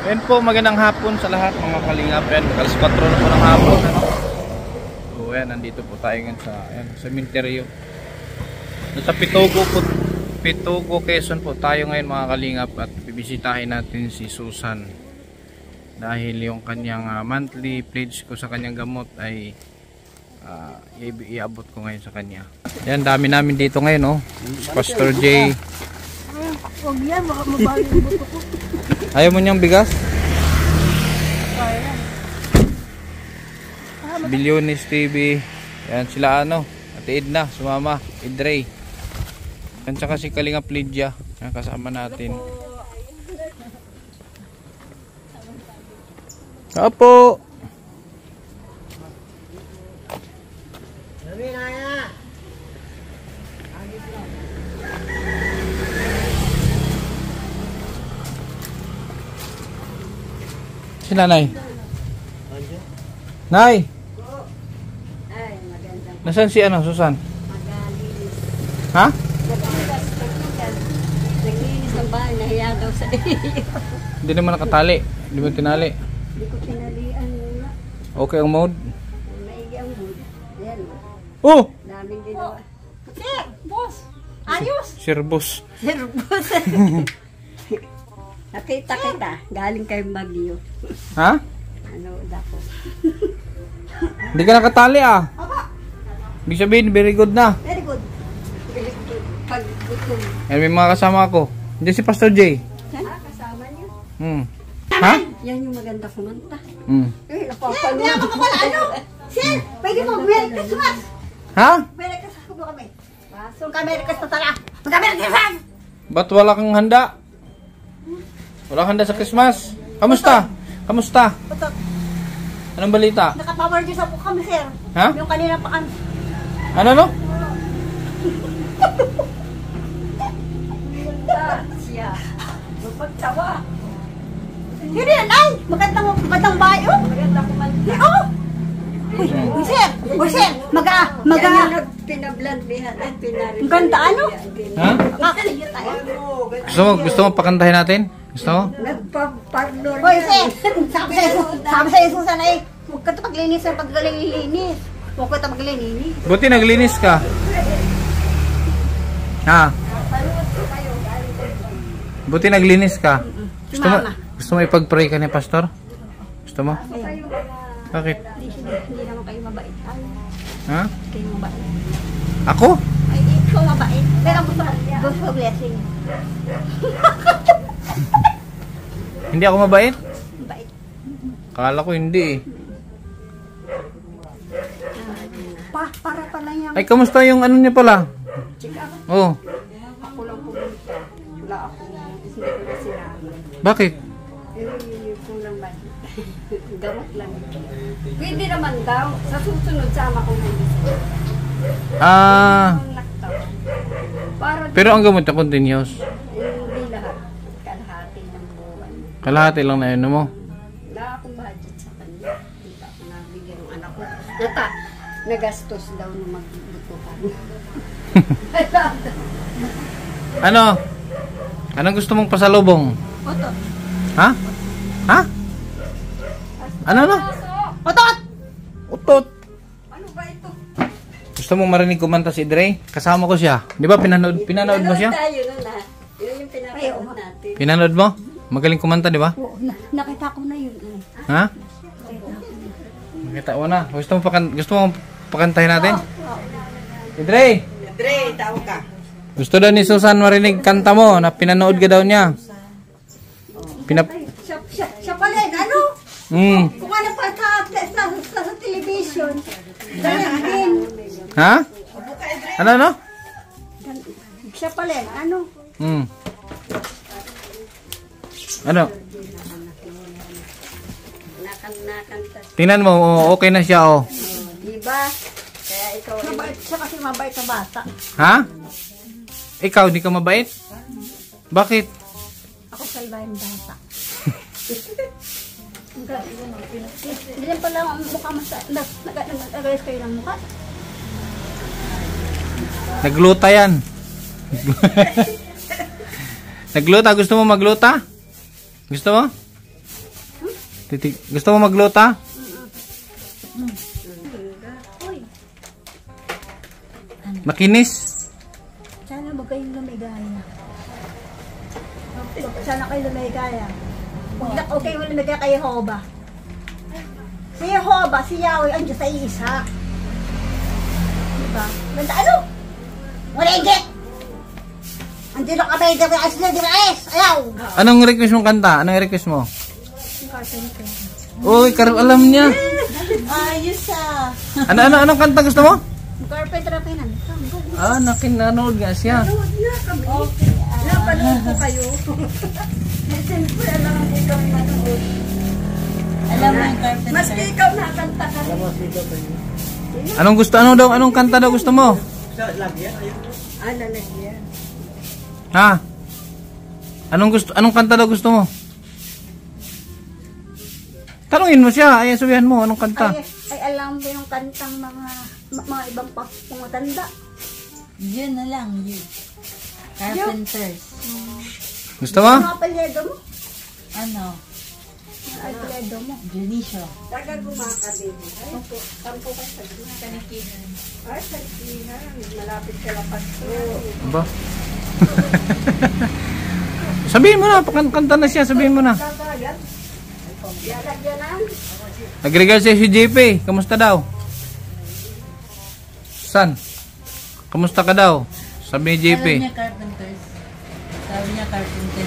Ayan po, magandang hapon sa lahat mga kalingap. Ayan, alas 4 na po ng hapon. So ayan, nandito po tayo ngayon sa sementeryo. Sa Pitugo, Quezon po tayo ngayon mga kalingap. At bibisitahin natin si Susan. Dahil yung kanyang monthly pledge ko sa kanyang gamot ay iabot ko ngayon sa kanya. Ayan, dami namin dito ngayon, oh. Pastor J. Huwag yan, baka mabalik yung buto ko. Ayaw mo niyang bigas? Bilyonis TV. Yan sila Ate Edna, sumama, Idrey. Yan saka si Kalingap Lydia. Yan kasama natin. Apo. Si Nanay. Nay. Nasaan si Susan? Ha? Naglinis ng bahay, nahiya daw sa iyo. Hindi naman nakatali. Hindi mo tinali. Hindi ko tinalian muna. Okay ang mode? Maigi ang mood. Ayan. Oh! Daming ginawa. Sir, boss! Ayos! Sir boss. Sir, boss! Nakita kita. Galing kay Bagyo. Ha? Ano dako? Hindi ka nakatali Ibig sabihin, very good na. Very good. Very good. Pag gutom. Yan, may mga kasama ako. Hindi si Pastor J. Kasama niyo? Ha? Yan yung maganda kumanta. Sir, hindi ako pala Sir, pwede mo Merry Christmas. Ha? Merry Christmas ko kami. So, Merry Christmas tala. Merry Christmas. Ba't wala kang handa? Wala kang handa sa Christmas? Kamusta? Kamusta? Putok. Anong balita? Nakapower juice po kami, sir. Ha? Yung kanina pa kami. Ano? Siya. Magpagtawa. Hindi yan, ay! Magandang bahay, oh! Maganda kumanta. Oh! Uy, sir! Uy, sir! Maga! Yan yung pinablandihan at pinarin. Ang ganda, ano? Ha? Kakaliyo tayo. Gusto mo pakantahin natin? Gusto mo? Nagpa-partner Uy, sir! Sabi sa'yo, Susan, ay, huwag ka ito paglinis ng paglilinis. Huwag ka ito paglinis. Buti naglinis ka. Ha? Buti naglinis ka. Gusto mo ipag-pray ka ni Pastor? Gusto mo? Bakit? Hindi naman kayo mabait. Ay, Ha? kayo mabait. Ako? Ay, ikaw mabait. Pero gusto ko blessing. Hindi ako mabait? Mabait. Kala ko hindi Para pala yung... Ay, kamusta yung niya pala? Check up. Oh, Ako lang pumunta. Wala ako. Hindi ko na sinama. bakit? Yung kulang ba? Gamot lang. Pwede naman daw. Sa susunod sama ko hindi. Para Pero ang gamot na continuous. hindi lahat. Kalahati ng buwan. Kalahati lang na yun mo. Wala akong budget sa kanya. Hindi ako nabigyan ng anak ko. Nagastos daw na magbutuhan. Ano? Anong gusto mong pasalubong? Otot. Ha? Ha? Ano? Otot! Utot. Ano ba ito? Gusto mong marinig kumanta si Dre? Kasama ko siya. Di ba pinanood mo siya? Tayo na lahat. Yun yung pinapanood natin. Pinanood mo? Magaling kumanta, di ba? Oo, nakita ko na yun. Ha? Nakita mo na. Gusto mo pakantahin natin? Dre! Dre, tao ka. Gusto daw ni Susan marinig kanta mo na pinanood ka daw niya. Siya pala yun, ano? Kung ano pa sa television. Ganyan din. Ha? Ano? Siya pala yun, ano? Ano? Nakanta. Tingnan mo, okay na siya, oh. Diba? Kaya ikaw ay Mabait siya kasi mabait sa bata. Ha? Ikaw, di ka mabait? Bakit? Ako salbahin bata. Hindi lang pala ang mukha nag-agayos kayo ng mukha. Nagluta yan. Nagluta? Gusto mo magluta? Gusto mo? Gusto mo magluta? Makinis? Sana mo kayong lumigaya. Sana kayo lumigaya. Okay mo lumigaya kay Jehovah. Si Jehovah, si Yahweh, ang Diyos ay isa. Diba? Ganda, ano? Maligit! Andiyo na kami, di ba? Asli, di ba? Ayaw! Anong request mong kanta? Anong request mo? Carpenter. Uy, alam niya. Ayos ah! Anong kanta gusto mo? Carpenter ang pinanito. Nakinanood nga siya. Okay. Napanood ko kayo. Siyempre, alam mo kami manood. Alam mo yung Carpenter. Maski ikaw nakanta ka. Anong gusto? Anong kanta daw gusto mo? Lalagyan. Ha? Anong kanta daw gusto mo? Tanungin mo siya, ay sabihan mo anong kanta. Ay alam mo yung kantang mga ibang pumatanda. Yun na lang, yun. Carpenters. Gusto mo? Mga palyedo mo? Ano? Ay, palyedo mo. Junicio. Taga gumaka din. Ay, tampo ka sa Kanikihan. Ay, Kanikihan. Malapit ka lang pasto. Ba? Sabihin mo na, kanta na siya, sabihin mo na. Kagayat. Lalagyanan. Nag-regal siya si JP, kamusta daw? San? Kamusta ka daw? Sabi ni JP. Alam niya Carpenters. Sabi niya Carpenters.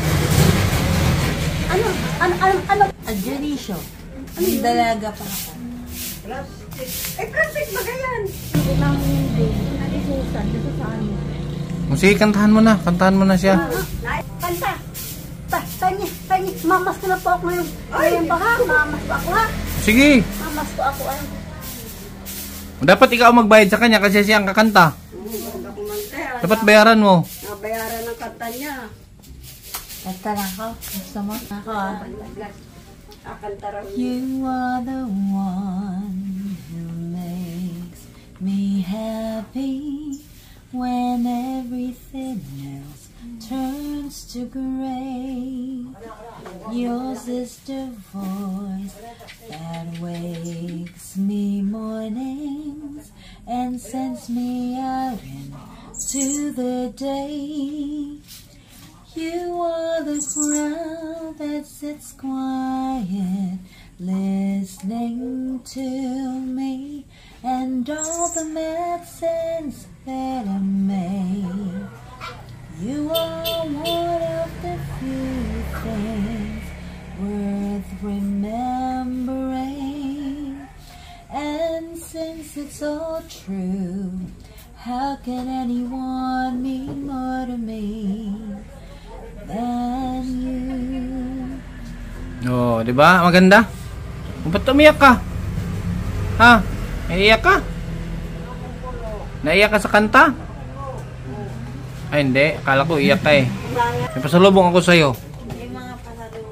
Ano? Junicio. Ang dalaga pa ako. Plastic ba yan? Hindi namin hindi. Nalisusan. Dito sa ano. Sige, kantahan mo na siya. Kanta. Tangi. Mamas ko na po ako ngayon. Ngayon ba ha? Mamas ko ako ha? Sige. Mamas ko ako ay. Dapat ikaw magbayad sa kanya kasi siya ang kakanta. Dapat bayaran mo. Nabayaran ng kanta niya. Kanta na ako. Gusto mo? Ako ah. Akanta raw. You are the one who makes me happy when everything else turns to gray. Yours is the voice that wakes me mornings and sends me out into the day. You are the crowd that sits quiet, listening to me, and all the medicines that I made. You are one of the few things worth remembering. And since it's all true, how can anyone mean more to me than you? Oh, 'di ba? Maganda. Ba't umiyak ka? Ha? Naiiyak ka? Naiiyak ka sa kanta? Ay, hindi. Akala ko iyak ka eh. May pasalubong ako sa'yo. Yung mga pasalubong.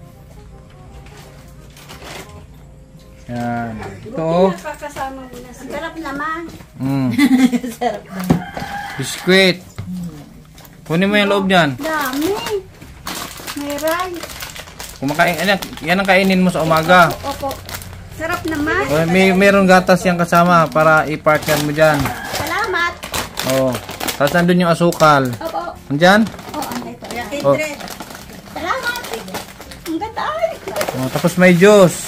Yan. Ito oh. Nakakasama mo na. Ang sarap naman. Sarap naman. Biskuit. Kunin mo yung loob niyan. Dami. May rice. Kumakain, yan ang kainin mo sa umaga. Opo. Sarap naman. O, meron gatas yung kasama para i-park yan mo dyan. Salamat. Oh. Tapos nandun yung asukal. Opo. Andyan? Ang ito. Oh. Salamat. Ang ganda ay. Oh, tapos may juice.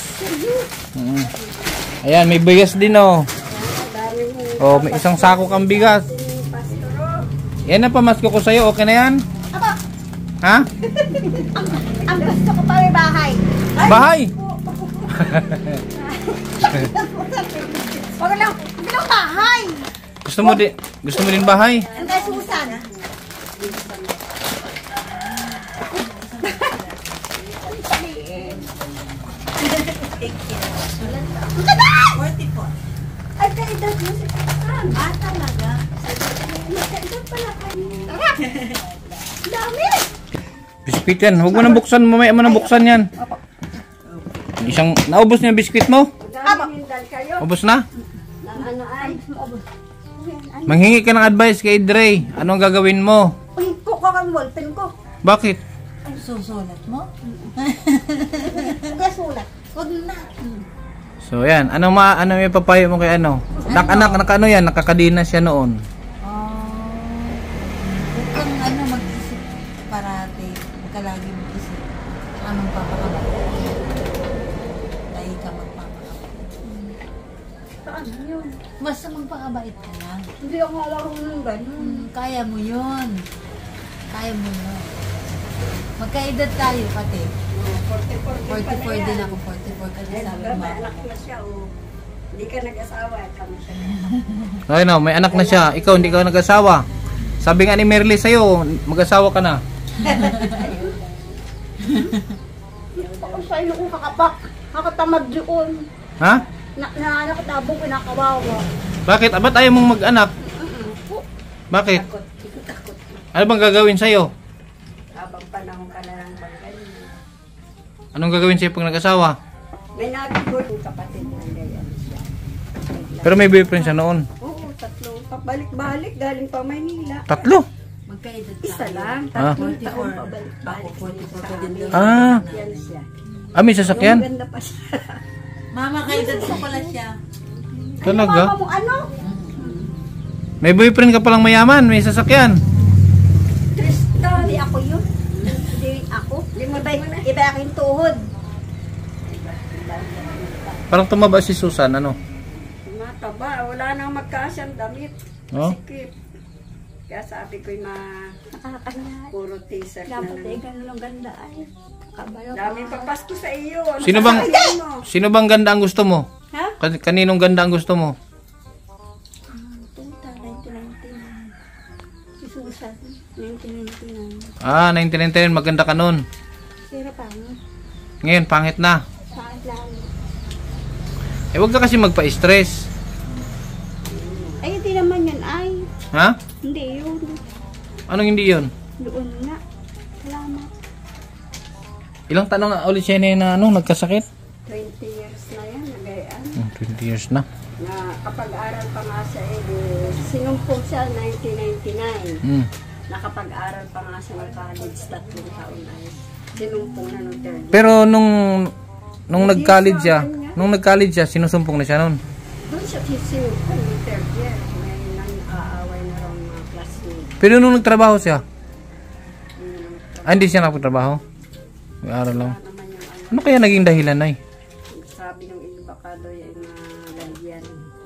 Ayan, may bigas din oh. Oh, may isang sako kang bigas. Yan ang pamasko ko sa'yo. Okay na yan? Aba, Ha? ang gusto ko pa may bahay. Bahay! Wag lang. Hindi lang bahay. Gusto mo din bahay? Ang kay Susan. Ang ganda! 44. Ay, kaedad mo si Susan. Ah, talaga? Kaedad pala kayo. Tara! Dami! Biskuit yan. Huwag mo nang buksan. Mamaya mo nang buksan yan. Isang, naubos niya biskuit mo? Hindal kayo. Ubos na? Ng ano ay. Manghingi ka ng advice kay Dre. Ano ang gagawin mo? Uy, kukuha kang ballpen ko. Bakit? Susulat mo? Yes, So yan, ano may papayo mo kay ano? Anak naka ano yan, nakakadina siya noon. Huwag kang mag-isip parati. Huwag ka lagi mag-isip. Anong papakabait? Dahil ka magpapakabait. Paano yun? Basta magpakabait ka lang. Hindi ako marunong ganun. Kaya mo yun. Kaya mo yun. Magkaedad tayo pati. 44 din ako. 44 ka din sabi mo. May anak na siya, oh. Hindi ka nag-asawa, kami siya. Okay no, may anak na siya. Ikaw hindi ka nag-asawa. Sabi nga ni Merly sa'yo, mag-asawa ka na. Ako sa ilo ko kakapak. Nakatamad yun. Ha? Nakatabong pinakawawa. Bakit? Ba't ayaw mong mag-anak? Bakit? Takot. Ano bang gagawin sa'yo? Habang panahon ka na lang bang ganyan. Anong gagawin sa'yo pag nag-asawa? May nagigol yung kapatid ng ganyan siya. Pero may boyfriend siya noon. Oo, 3. Pabalik-balik, galing pa Maynila. 3? Magkaedad tayo. Isa lang, 3 Ah. taon pabalik-balik. Ako, 44 ka din daw. Ah. Yan siya. May sasakyan? Yung ganda pa siya. Mama, kaedad ko pala siya. Talaga? Mama mo ano? May boyfriend ka palang mayaman, may sasakyan. Tristan. Hindi ako yun. Hindi ako. Iba aking tuhod. Parang tumaba si Susan, ano? Mataba, wala nang magkasyang damit. Oh? Sikip. Kaya sabi ko yung nakakanya. Puro t-shirt na Dapat lang. ganun ang ganda ay. Kabayo Daming papasko sa iyo. Ano Sino bang sasabihin mo? sino bang ganda ang gusto mo? Ha? Kaninong ganda ang gusto mo? Punta, 1999. Si Susan, 1999. 1999, maganda ka noon. Sira pa mo. Ngayon, pangit na. Saan lang. Huwag ka kasi magpa-stress. Ay, hindi naman yan ay. Ha? Hindi yun. Anong hindi yun? Doon na. Salamat. Ilang taon nga ulit siya na nagkasakit? 20 years na yan, nagayaan. 20 years na. Na kapag-aral pa nga siya sinumpong siya 1999. Nakapag-aral pa nga siya ng college, 3 taon na yun. Sinumpong na nung third year. Pero nung nag-college siya, sinusumpong na siya noon. Doon siya sinumpong nung third year. May nang-aaway na raw mga classmates. Pero nung nagtrabaho siya, hindi siya nakapagtrabaho. Nag-aaral lang. Wala naman yung ano. Ano kaya naging dahilan na Sabi ng iba baka daw yung nalagyan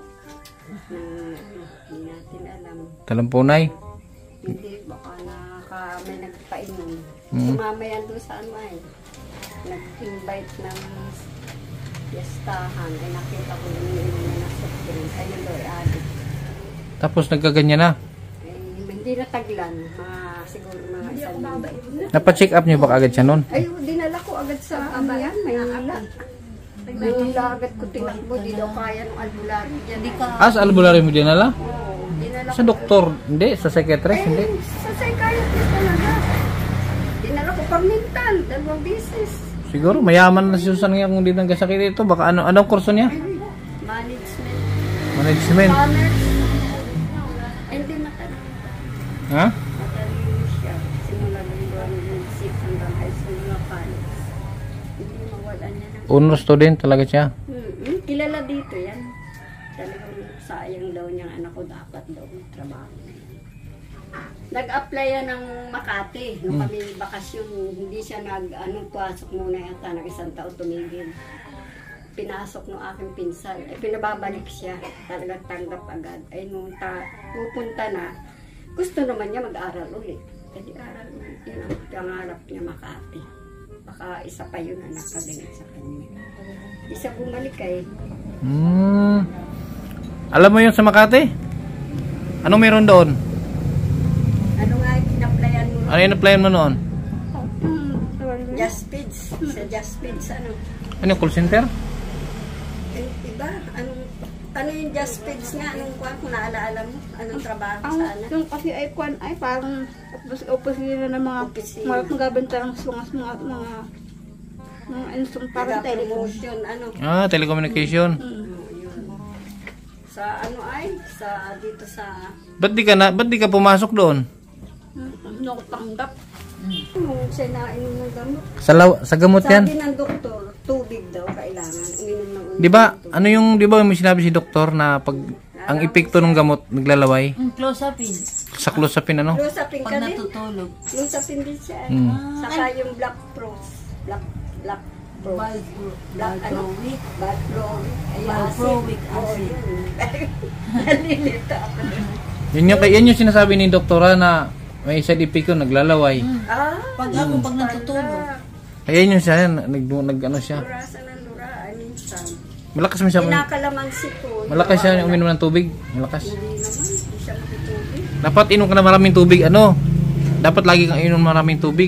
hindi natin alam. Talampunay. Hindi, baka may nagpainom. Sumama yan doon sa ano ay. Nag-invite ng fiestahan. Ay nakita ko yung iniinom na soft drink. Ayun daw, addict. Tapos nagkaganyan na. Hindi nataglan. Siguro mga isang linggo. Napa-check up niyo ba agad siya noon? Ay, dinala ko agad sa ano yan, Maynila. Maynila agad ko tinakbo, di daw kaya ng albularyo dyan. Sa albularyo mo dinala? Oo, dinala Sa doktor? Hindi. Sa psychiatrist? Hindi. Sa psychiatrist talaga. Dinala ko pang mental, 2 beses. Siguro mayaman na si Susan nga kung hindi nagkasakit ito. Baka anong kurso niya? Management. Management. Commerce. Ay, hindi matalino. Ha? Matalino siya. Simula ng 2006 hanggang high school na college. Hindi mawala niya na. Honor student talaga siya. Kilala dito yan. Talagang sayang daw niyang anak ko, dapat daw trabaho. Nag-apply yan ng Makati. Nung kami bakasyon, hindi siya pasok muna yata, nag-1 taon tumigil. Pinasok ng aking pinsan. Pinababalik siya. Talagang tanggap agad. Ay nung pupunta na, gusto naman niya mag-aral ulit. Kasi aral ulit. Yun ang pangarap niya, Makati. Baka isa pa yun ang nakagalit sa kanya. Isa bumalik eh. Alam mo yun sa Makati? Anong meron doon? Ano nga yung in-applyan mo? Ano yung applyan mo noon? Just Feeds. Sa Just Feeds, ano? Ano yung call center? Iba? Ano yung Just Feeds nga? Anong kung naalaala mo? Anong trabaho Ang sa anak? yung kasi ay kwan ay parang opisina ng mga Opisina. mga magabenta ng mga insong parang telecom. Promotion, ano? Telecommunication. Sa ano ay? Dito sa... Ba't di ka pumasok doon? Hindi ako tanggap. Nung siya nainom ng gamot. Sa gamot yan? Sabi ng doktor, tubig daw kailangan. Uminom ng Di Di ba, ano yung, di ba may sinabi si doktor na pag ang epekto ng gamot naglalaway? Close-upin. Sa clozapine ano? Lusapin ka Pag din. natutulog. Lusapin din siya. Hmm. Saka yung black pros. Black pros. Black ano? Valproic. Valproic. Ay, Valproic Oo, acid. yun. Nalilito ako. Yan yung sinasabi ni doktora na may side effect yun, naglalaway. Ah, Pag natutulog. Ayan yung siya, ano siya. lurasan ng lura. Ay, minsan. Malakas mo siya. Pinakalamansi ko. Malakas siya uminom ng tubig. Malakas. Hindi naman. Hindi siya makitubig. Dapat inom ka na maraming tubig. Ano? Dapat lagi kang inom maraming tubig.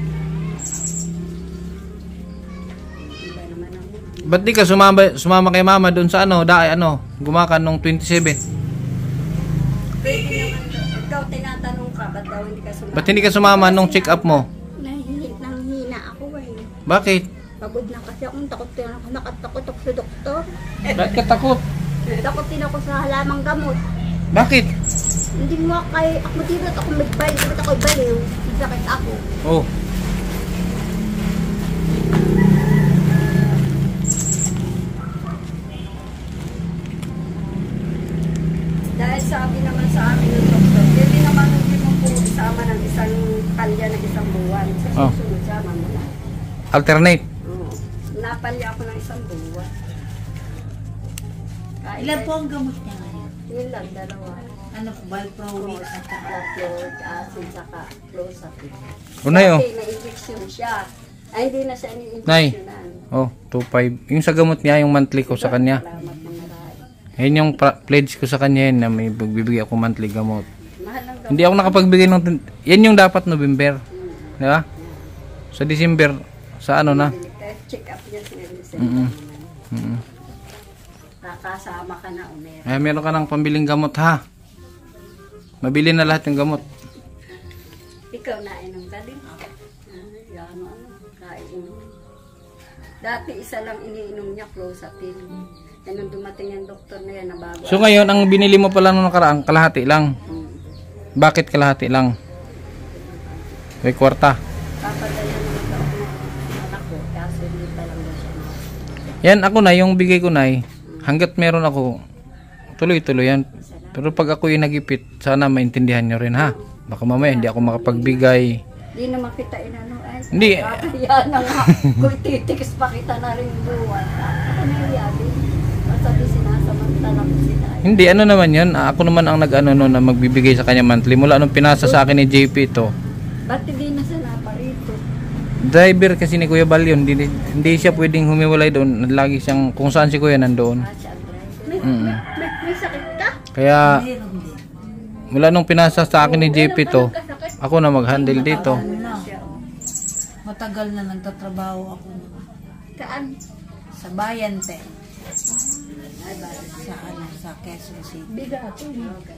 Iba naman ako. Ba't di ka sumama kay mama doon sa gumakan nung 27? Pwede naman. Ikaw tinatanong ka. Ba't daw hindi ka sumama? Ba't hindi ka sumama nung check up mo? Nanghina ako eh. Bakit? Pagod na kasi akong nakatakot ako sa doktor. Bakit ka takot? Takot din ako sa halamang gamot. Bakit? Hindi mo kay ako dito ako magbalik, bakit ako baliw? Sakit ako. Oh. Dahil sabi naman sa amin ng doktor, hindi naman hindi mo po isama ng isang palya ng isang buwan. Sa Oh. susunod sama mo na. Alternate. Oo. Napalya ako ng isang buwan. Ilan po ang gamot niya ngayon? Yun lang, dalawa. Ano po, Valproic at saka Fluoric acid, saka clozapine. Unay oh. Kasi na-injection siya. Ay, hindi na siya Nay. ni-injectionan. Oh, 2.5. Yung sa gamot niya, yung monthly ko sa kanya. Salamat na marami. Yan yung pledge ko sa kanya yun na may bibigay ako monthly gamot. Mahal ng gamot. Hindi ako nakapagbigay ng... Yan yung dapat November. Di ba? Sa December, sa ano na? Check up niya siya. Nakasama ka na, Omer. Ay, meron ka ng pambiling gamot ha. Mabili na lahat yung gamot. Ikaw na inom ka din. Yan, kainom. Dati isa lang iniinom niya, clozapine. Yan nung dumating yung doktor na yan, nabago. So ngayon, ang binili mo pala nung nakaraan, kalahati lang. Bakit kalahati lang? May kwarta. Papadayan naman daw ng anak ko, kaso hindi pa lang daw siya. Yan, ako na, yung bigay ko na hanggat meron ako, tuloy-tuloy yan. Pero pag ako yung nagipit, sana maintindihan nyo rin ha. Baka mamaya hindi ako makapagbigay. Hindi naman kita inano ay. Hindi. Yan na nga. Kung titiks pa kita na rin buwan. Ako na yabi. Masabi sinasamantala ko sila. Hindi, ano naman yun. Ako naman ang nag-ano no, na magbibigay sa kanya monthly. Mula nung pinasa sa akin ni JP ito. Ba't hindi na siya naparito? Driver kasi ni Kuya Bal yun. Hindi siya pwedeng humiwalay doon. Lagi siyang, kung saan si Kuya nandoon. Siya ang driver. May sakit ka? Kaya, meron din. mula nung pinasa sa akin ni JP ito, ako na mag-handle dito. Matagal na nagtatrabaho ako Saan? sa bayan, te. Sa Quezon City. Bigatin.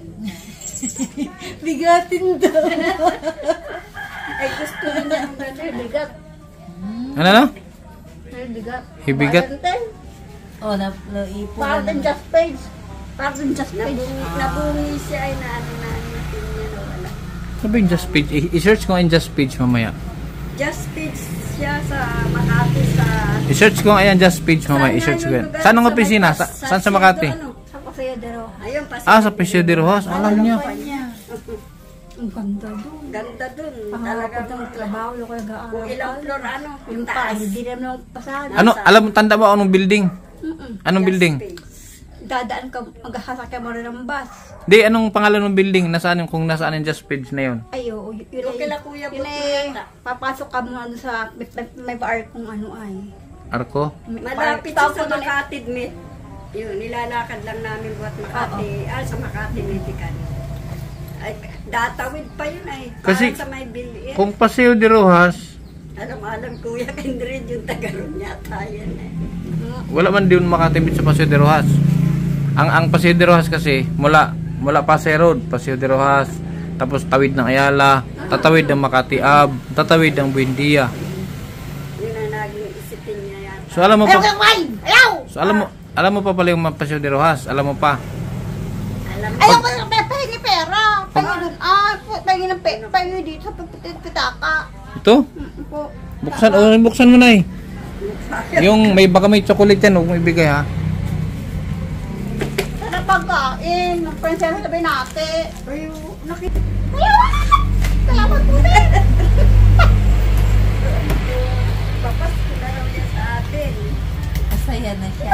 Bigatin daw. Ay gusto niya ng brother. Bigat. Ano na? Ay bigat. Hibigat? Oh, naipon Pardon na. just page. Pardon just page. Nabungi siya ay naano na niya na wala. Sabi yung Just Page. I-search ko yung Just Page mamaya. Just page siya sa Makati sa... I-search ko ayan Just Page mamaya. I-search ko yan. Saan ang opisina? Saan sa Makati? Sa Pasadero. Ayun, Ah, sa Presidio House. Alam niyo. Ang ganda doon. Ganda doon. Talagang trabaho yung kaya gaan. Kung ilang floor ano, yung taas. Hindi naman yung pasada. Ano, alam mo, tanda ba anong building? Anong building? Dadaan ka, maghahasakay mo rin ng bus. Di, anong pangalan ng building? Nasaan yung, kung nasaan yung Just Page na yun? Ayo, yun ay, kuya yun ay, papasok ka mo ano sa, may bar kung ano ay. Arko? Malapit sa Makati Med. Yun, nilalakad lang namin buat Makati, sa Makati Medical. Ay, datawid pa yun ay. Kasi, Parang sa may bilin. Kung Paseo de Rojas, Alam kuya, Kindred yung taga-ron yata yan eh. wala man din makatibit sa Paseo de Rojas. Ang Paseo de Rojas kasi, mula Paseo Road, Paseo de Rojas, tapos tawid ng Ayala, tatawid ng Makati Ave, tatawid ng Buendia. Yun ang naging isipin niya yata. So alam mo pa, Ayaw! so alam mo pa pala yung Paseo de Rojas, alam mo pa. Ayaw ko na pahingi pera. Pahingi dun. Pahingi ng pahingi dito sa pitaka. Ito? Buksan mo na eh. Yung baka may chocolate yan, huwag mo ibigay ha. pagkain. Ng prinsesa na binati. Ayo, nakita. Salamat po din. Papasko na raw niya sa atin. Masaya na siya.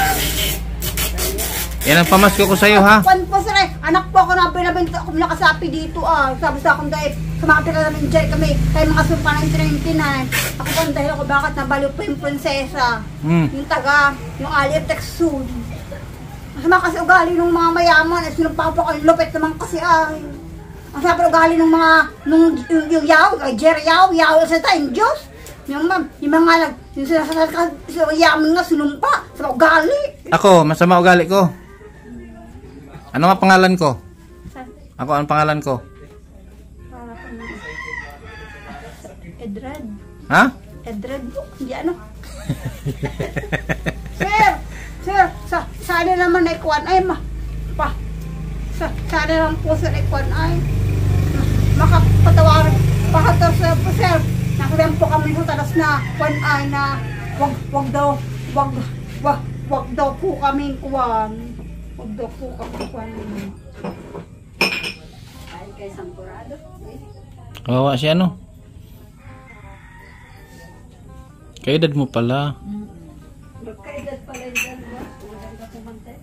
Yan ang pamasko ko sa'yo, ha? Kwan po sir, anak po ako na binabinta ako nakasapi dito Sabi sa akong dahil sumakapit ka namin dyan kami kay mga sumpa ng 29. Ako po dahil ako bakit nabaliw po yung prinsesa. Yung taga, yung Alitex Sud. Masama kasi ugali ng mga mayaman at sinumpa po kayo lupit naman kasi ay. Ang sabi ugali ng mga, yung yaw, kay Jerry yaw sa tayong Diyos. Yung mga yung sinasasabi sa yaman nga sinumpa, sa ugali. Ako, masama ugali ko. Ano nga pangalan ko? Ako, anong pangalan ko? Para po na. Edred. Ha? Edred po. Hindi ano. Sir, sana naman ay kuwan ay sana naman po sir ay kuwan ay makapatawaran pakatar sir po sir. Nakulang po kami po talas na kuwan ay na wag daw po kami kuwan. Wag daw po kami kuwan. Ay, kay Sampurado. Kawawa siya, no? Kaedad mo pala. Magkaedad pala yung dalawa. Walang ka pumantay.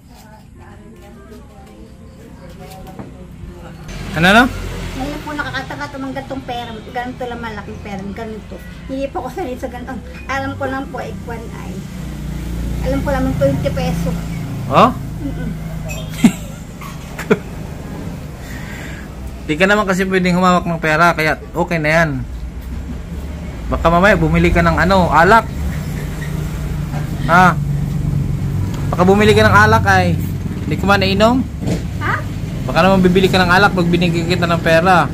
Ano? Ngayon po nakakatakat ng gantong pera, ganito lang malaking pera, ganito. Hindi po ko sanay sa ganito. Alam ko lang po ay kuwan ay. Alam ko lang 20 peso. Oh? Di ka naman kasi pwedeng humawak ng pera, kaya okay na yan. Baka mamaya bumili ka ng alak. Ha? Baka bumili ka ng alak ay hindi ko man nainom. Ha? Baka naman bibili ka ng alak pag binigyan kita ng pera.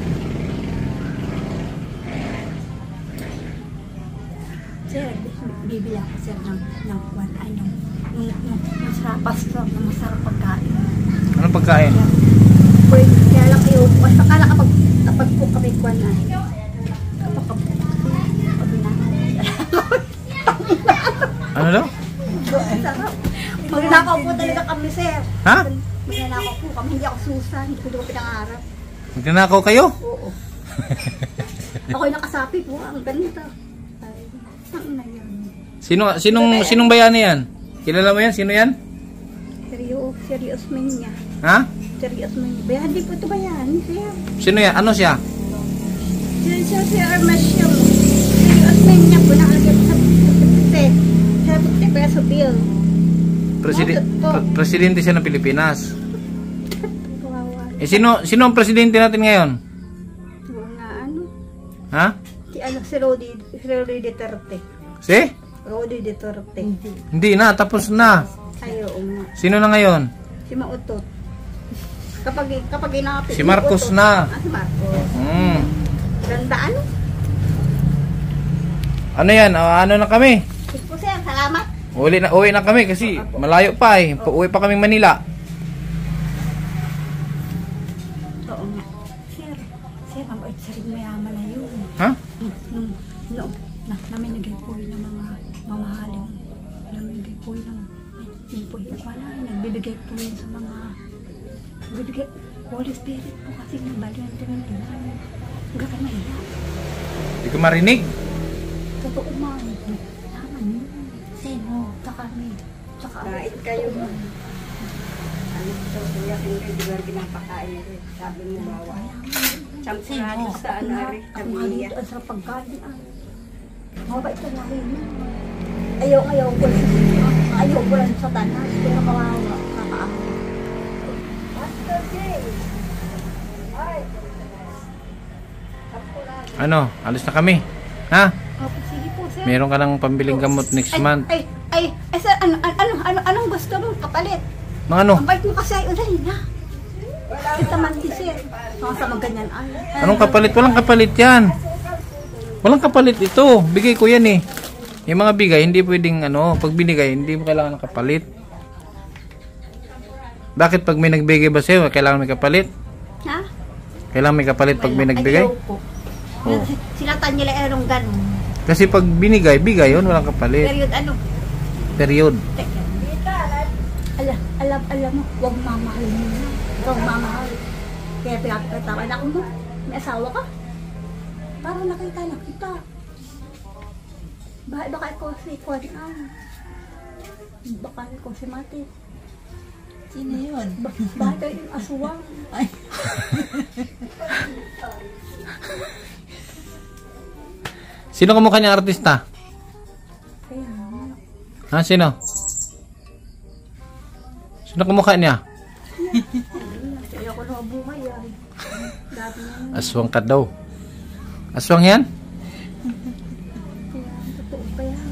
Sir, bibili ako sir ng kuwan ay nung masarap pagkain. Anong pagkain? Kaya lang kayo, mas akala kapag po kami kuwan na. Ano daw? Magnanakaw po talaga kami, sir. Ha? Magnanakaw po kami, hindi ako susa, hindi ko doon pinangarap. Magnanakaw kayo? Oo. Ako'y nakasapi po, ang ganito. Ang ina yan. Sinong bayani yan? Kilala mo yan? Sino yan? Serious man niya. Ha? Serious man niya. Bayan, di po ito bayan, sir. Sino yan? Ano siya? Sir Armasyo. Serious man niya po, nakalagay po sa 50 peso bill. Presidente siya ng Pilipinas. Kawawa. Sino ang presidente natin ngayon? Mga ano? Ha? Si Rodi Duterte. Si? Rodi Duterte. Hindi na, tapos na. Ay, oo nga. Sino na ngayon? Si Mautot. Kapag inapit. Si Marcos na. Si Marcos. Ganda ano? Ano yan? Ano na kami? Sige po sir, salamat. Uwi na kami kasi malayo pa eh. Pauwi pa kami Manila. Oo nga. Sir, ang bait sa rin mayaman na yun. Ha? Naminigay po yun ng mga mamahaling. Naminigay po yun ng yun po yun. Wala, nagbibigay po yun sa mga nagbibigay. Holy Spirit po kasi nabali ng tinantinan. Huwag ka mahiya. Hindi ko marinig. Totoo man. Naman yun. Sino? Sa kami. Tsaka Kahit kayo. Ano ito, kuya, hindi ba pinapakain na rin? Sabi mo bawa. Sampurado sa anari, Camilla. Ang sarap pagkain ay. Mabait ka na rin. Ayaw ko lang sa tanas. Pero kawawa. Kakaawa. Pastor Jay. Ay. Ano? Alis na kami. Ha? Opo, sige po, sir. Meron ka ng pambiling gamot next month. Ay, sir, anong gusto mo kapalit? Mga ano? Ang bait mo kasi ay ulay na. Kita man din, sir. Mga sa mga ganyan ay. Anong kapalit? Walang kapalit yan. Walang kapalit ito. Bigay ko yan eh. Yung mga bigay, hindi pwedeng pag binigay, hindi mo kailangan ng kapalit. Bakit pag may nagbigay ba sa'yo, kailangan may kapalit? Ha? Kailangan may kapalit pag may nagbigay? Oh. Sinatan nila erong ganun. Kasi pag binigay, bigay yun, walang kapalit. Period ano? Period. Ala, alam mo, huwag mamahalin mo na. Ikaw mamahal. Kaya pinapatawa na mo, may asawa ka. Para nakita na kita. Baka ikaw si Kwan. Baka ikaw si Mati. Sino yun? Baka yung aswang. Ay. Sino kamukha niyang artista? Kaya nga. Ha, sino? Sino kamukha niya? Kaya ko na buhay yan. Dati na Aswang ka daw. Aswang yan? kaya totoo pa yan.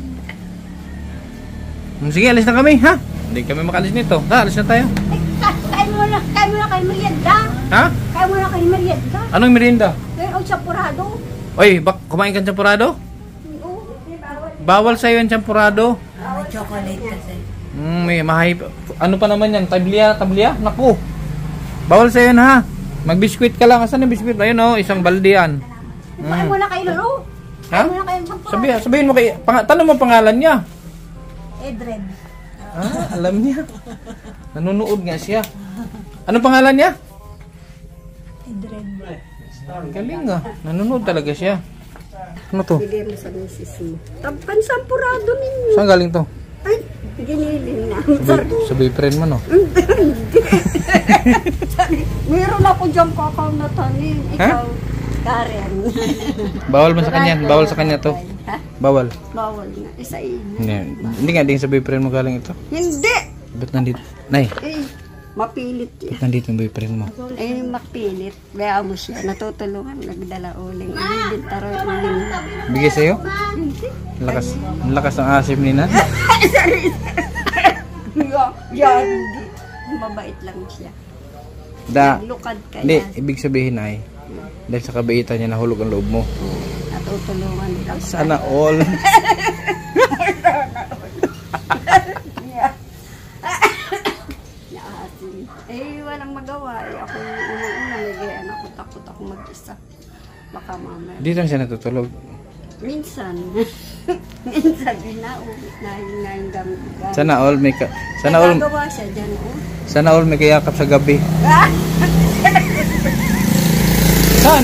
Sige, alis na kami, ha? Hindi kami makalis nito. Ha, alis na tayo. Kain mo na kay merienda. Ha? Kain mo na kay merienda. Anong merienda? Ngayon ang champurado. Oy, kumain ka ng champurado? Oo. Bawal sa'yo yung champurado. May chocolate kasi. May ano pa naman yan? Tablia? Naku. Bawal sa'yo yan, ha? Magbiskwit ka lang. Asan yung biskwit? Ayun, oh, isang balde yan. Kain mo na kay Lolo. Ha? Kain mo na kay champurado. Sabihin mo kay... tanong mo pangalan niya. Edred. Ah, alam niya. Nanonood nga siya. Anong pangalan niya? Edred. Galing nga. Nanonood talaga siya. Ano to? Bigay mo sa misis mo. Tapkan sampurado ninyo. Saan galing to? Ay, giniling na. Sa boyfriend mo, no? Meron ako dyan kakao na tanim. Ikaw, Karen. Bawal man sa kanya. Bawal sa kanya to. Ha? Bawal. Bawal na. Isa Hindi nga din sa boyfriend mo galing ito. Hindi! Ba't nandito? Nay, Eh, mapilit yan. ba't nandito yung boyfriend mo? Eh, mapilit. Kaya mo siya. Natutulungan. Nagdala uling. Ibibinta rin uling na. Bigay sa'yo? Hindi. Ang lakas ng asim ni Nan. Yan. Hindi. Mabait lang siya. Da, Lukad kaya. hindi, ibig sabihin ay, dahil sa kabaitan niya nahulog ang loob mo. Natutulungan lang. Sana all. Naatin. Eh, walang magawa. Eh, ako yung unang-una. Nagayaan ako. Takot ako mag-isa. Baka mamaya. Dito na siya natutulog. Minsan. Minsan. Inaulit na yung gamit. Sana all may sana all Nagagawa siya dyan. Oh. sana all may kayakap sa gabi. Ah! Saan?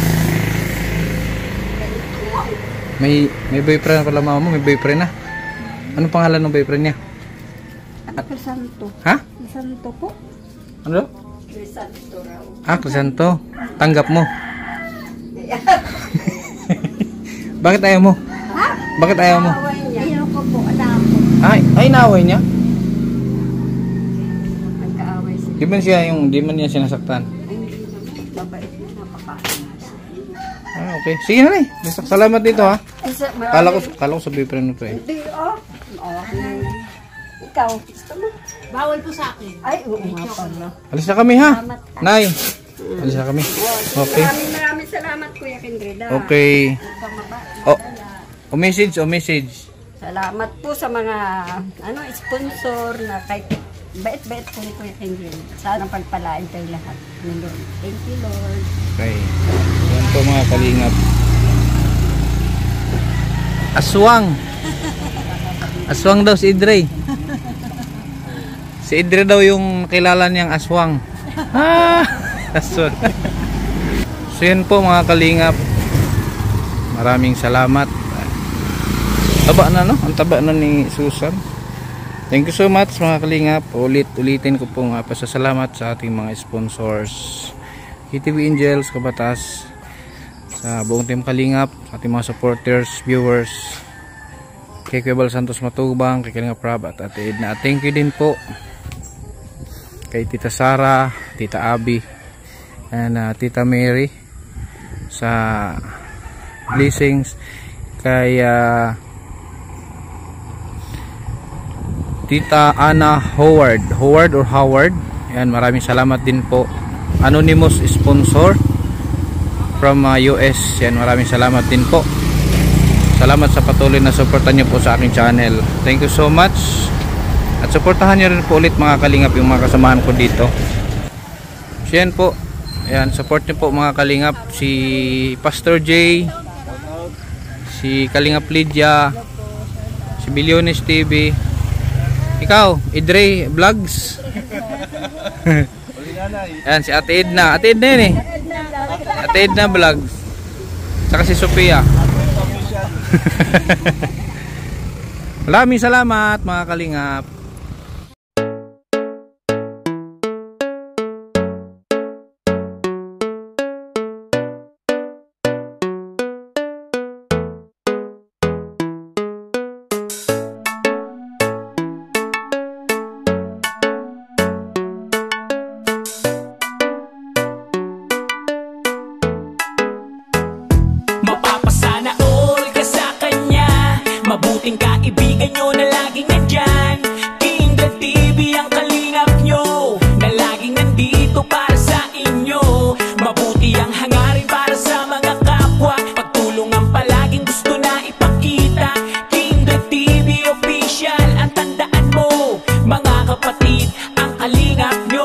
May boyfriend pala mama mo, may boyfriend na. Anong pangalan ng boyfriend niya? Crisanto. Ha? Crisanto po. Ano? Crisanto raw. Ah, Crisanto. Tanggap mo. Bakit ayaw mo? Ha? Bakit ayaw mo? Away niya. Ayaw ko po. Alam ko. Ay naaway niya? Nagkaaway siya. Di man niya sinasaktan. Hindi naman. Mabait na. Napakain na siya. Ah, okay. Sige na, salamat dito, ha. Ay, sa, Kala ko sa boyfriend mo to, eh. Hindi, oh. Okay. Ikaw, gusto mo? Bawal po sa akin. Ay, oo nga pala. Alis na kami, ha. Salamat. Nay. Alis na kami. Okay. Maraming salamat, Kuya Kendrida. Okay. Huwag kang mabait. O message. Salamat po sa mga sponsor na kay bait-bait po ni Kuya Kendrida. Sana pagpalain kayo lahat. Thank you, Lord. Okay. Yan po mga kalingap. Aswang. Aswang daw si Idre. Si Idre daw yung kilala niyang aswang. Aswang. So yun po mga kalingap. Maraming salamat. Taba na, no? Ang taba na ni Susan. Thank you so much mga kalingap. Ulitin ko pong pasasalamat sa ating mga sponsors. KTV Angels, Kabatas, sa buong team Kalingap, sa ating mga supporters, viewers, kay Kuya Bal Santos Matubang, kay Kalingap Rab at Ate Edna. Thank you din po kay Tita Sara, Tita Abby, and Tita Mary sa blessings, kay Tita Anna Howard. Yan, maraming salamat din po. Anonymous sponsor from US. Yan, maraming salamat din po. Salamat sa patuloy na suportan nyo po sa aking channel. Thank you so much. At suportahan nyo rin po ulit mga kalingap yung mga kasamahan ko dito. So yan po. Yan, support nyo po mga kalingap. Si Pastor J, si Kalingap Lydia, si Billiones TV, Ikaw, Idre Vlogs. Yan, si Ate Edna. Ate Edna yun eh. Ate Edna Vlogs. Saka si Sophia. Maraming salamat mga kalingap. Mapapasana all ka sa kanya, mabuting kaibigan nyo na laging nandyan. Kindred TV ang kalingap nyo, na laging nandito para sa inyo. Mabuti ang hangarin para sa mga kapwa, pagtulungan palaging gusto na ipakita. Kindred TV official, ang tandaan mo, mga kapatid, ang kalingap nyo.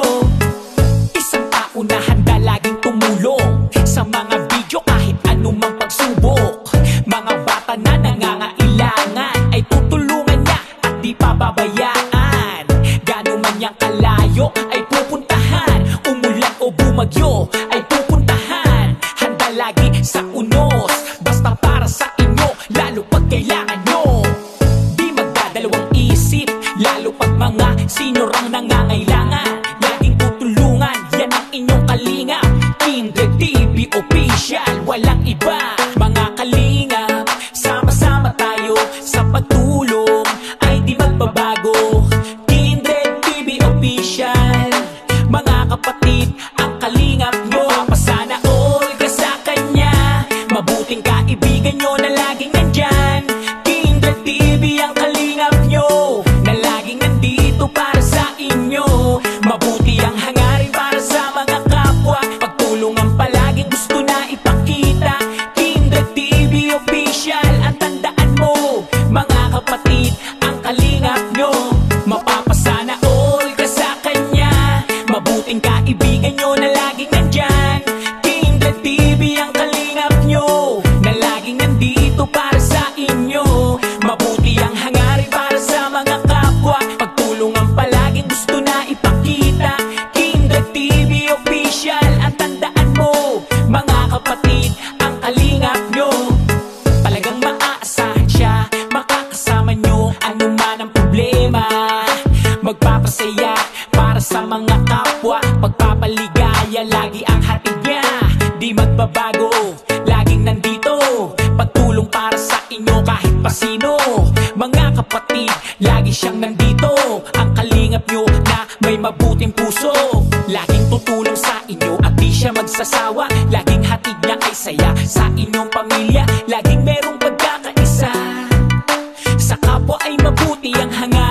Isang tao na handa laging tumulong sa mga video kahit anumang pagsubok. Mga bata na nangangailangan ay tutulungan niya at di pababayaan. Gano'n man niyang kalayo ay pupuntahan, umulan o bumagyo ay pupuntahan. Handa lagi sa unos, basta para sa inyo, lalo pag kailangan nyo. Di magdadalawang isip, lalo pag mga sinurang nangangailangan. Laging tutulungan, yan ang inyong kalingap. Kindred TV official, walang iba. Mga kalingap, sama-sama tayo sa pagtulong, ay di magbabago. Kindred TV official, mga kapatid, ang kalingap nyo. Mapasana all ka sa kanya, mabuting kaibigan nyo na laging nandyan. Kindred TV ang kalingap nyo, na laging nandito para sa inyo. Mabuti ang hangarin para sa mga kapwa, pagtulungan palaging gusto na ipakita. Kindred TV official, ang tandaan mo, mga kapatid, ang kalingap nyo. Mapapasana all ka sa kanya, mabuting kaibigan nyo na laging nandyan. Kindred TV ang kalingap nyo, na laging nandito para sa inyo. Mabuti ang hangarin para sa mga kapwa, pagtulungan palaging gusto na ipakita. Kindred TV official, ang tandaan mo, mga kapatid, ang kalingap nyo. Talagang maaasahan siya, makakasama nyo anuman ang problema. Magpapasaya para sa mga kapwa, pagpapaligaya lagi ang hatid niya. Di magbabago, laging nandito, pagtulong para sa inyo kahit pa sino. Mga kapatid, lagi siyang nandito, ang kalingap nyo na may mabuting puso. Laging tutulong sa inyo at di siya magsasawa, laging hatid niya ay saya sa inyong pamilya. Laging merong pagkakaisa, sa kapwa ay mabuti ang hangarin.